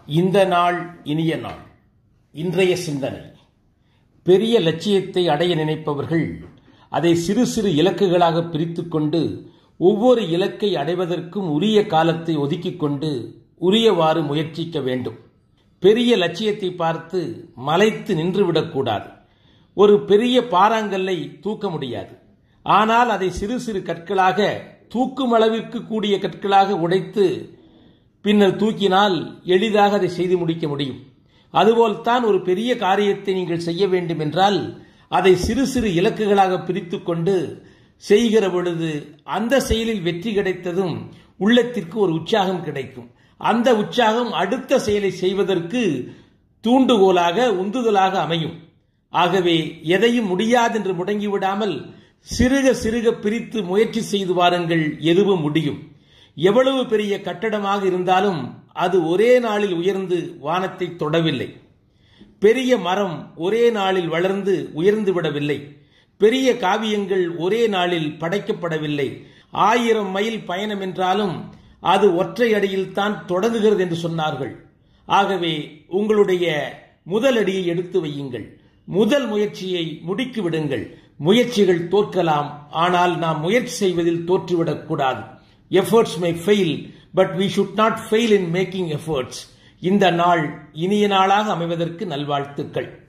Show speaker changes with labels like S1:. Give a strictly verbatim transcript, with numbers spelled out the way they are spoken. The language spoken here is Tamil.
S1: இந்த நாள் இனிய நாள். இன்றைய சிந்தனை: பெரிய லட்சியத்தை அடைய நினைப்பவர்கள் அதை சிறு சிறு இலக்குகளாக பிரித்துக் கொண்டு ஒவ்வொரு இலக்கை அடைவதற்கும் உரிய காலத்தை ஒதுக்கிக் கொண்டு உரியவாறு முயற்சிக்க வேண்டும். பெரிய லட்சியத்தை பார்த்து மலைத்து நின்றுவிடக்கூடாது. ஒரு பெரிய பாறாங்கல்லை தூக்க முடியாது. ஆனால் அதை சிறு சிறு கற்களாக, தூக்கும் அளவிற்கு கூடிய கற்களாக உடைத்து பின்னர் தூக்கினால் எளிதாக அதை செய்து முடிக்க முடியும். அதுபோல்தான் ஒரு பெரிய காரியத்தை நீங்கள் செய்ய வேண்டும் என்றால் அதை சிறு சிறு இலக்குகளாக பிரித்துக் கொண்டு செய்கிற பொழுது அந்த செயலில் வெற்றி கிடைத்ததும் உள்ளத்திற்கு ஒரு உற்சாகம் கிடைக்கும். அந்த உற்சாகம் அடுத்த செயலை செய்வதற்கு தூண்டுகோலாக, உந்துதலாக அமையும். ஆகவே எதையும் முடியாதென்று முடங்கிவிடாமல் சிறுக சிறுக பிரித்து முயற்சி செய்து வாருங்கள். எதுவும் முடியும். எவ்வளவு பெரிய கட்டடமாக இருந்தாலும் அது ஒரே நாளில் உயர்ந்து வானத்தை தொடவில்லை. பெரிய மரம் ஒரே நாளில் வளர்ந்து உயர்ந்து விடவில்லை. பெரிய காவியங்கள் ஒரே நாளில் படைக்கப்படவில்லை. ஆயிரம் மைல் பயணம் என்றாலும் அது ஒற்றை அடியில் தான் தொடங்குகிறது என்று சொன்னார்கள். ஆகவே உங்களுடைய முதல் அடியை எடுத்து வையுங்கள். முதல் முயற்சியை முடுக்கி விடுங்கள். முயற்சிகள் தோற்கலாம், ஆனால் நாம் முயற்சி செய்வதில் தோற்றுவிடக் கூடாது. Efforts may fail, but we should not fail in making efforts. இந்த நாள் இனிய நாளாக அமைவதற்கு நல்வாழ்த்துக்கள்.